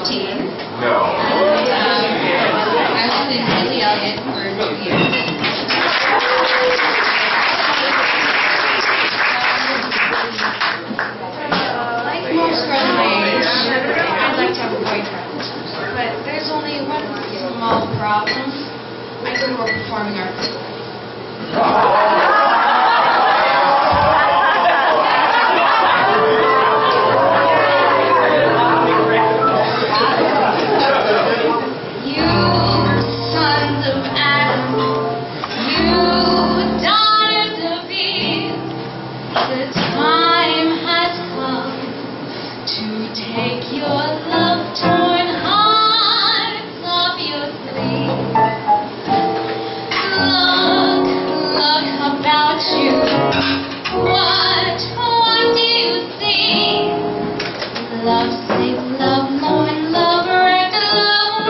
15. No. I've been really elegant for 2 years. Like most girls my age, I'd like to have a boyfriend. But there's only one small problem. I go to a performing arts school. Take your love-torn hearts off your sleeve. Look about you. What do you see? Love sick, love mourning, love wrecked, love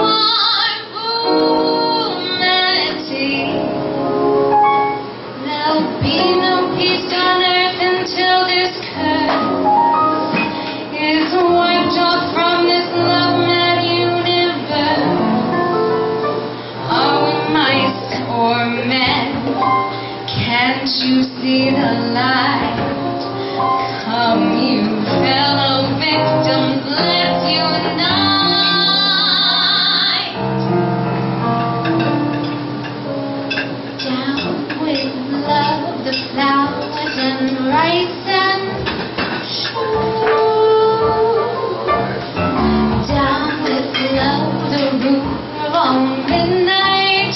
warm humanity. There'll be no peace on earth until this curse is wiped off from this love-mad universe. Are we mice or men? Can't you see the light? Come, you fellow victims, let's unite. Down with love, the flowers and rice and sugar. Midnight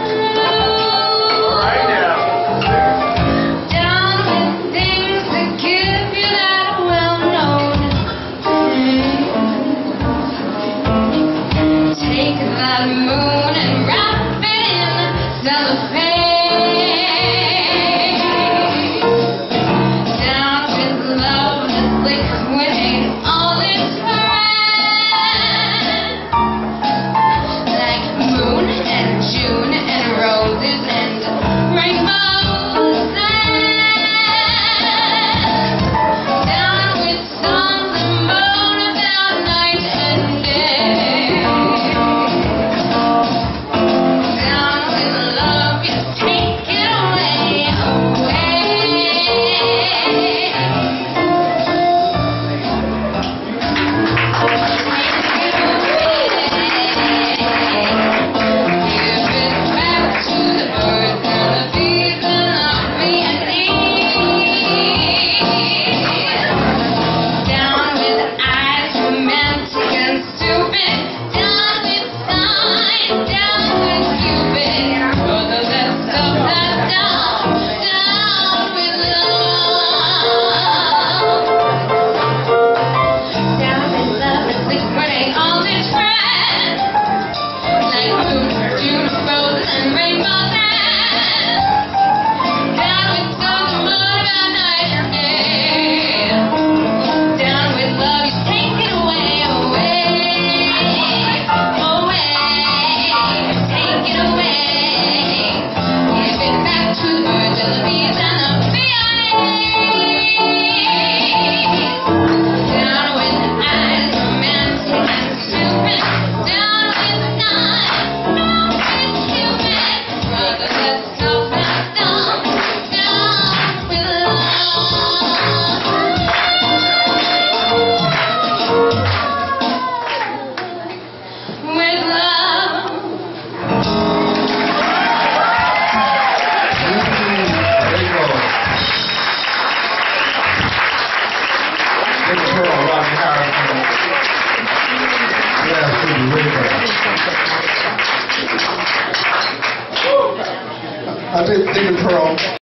Right now. down with things that give you that well-known pain. Take that moon and wrap it in cellophane. Down with love that's liquidate all its June and roses and rainbows and down with songs and moan about night and day. Down with love, you take it away, I think Pearl.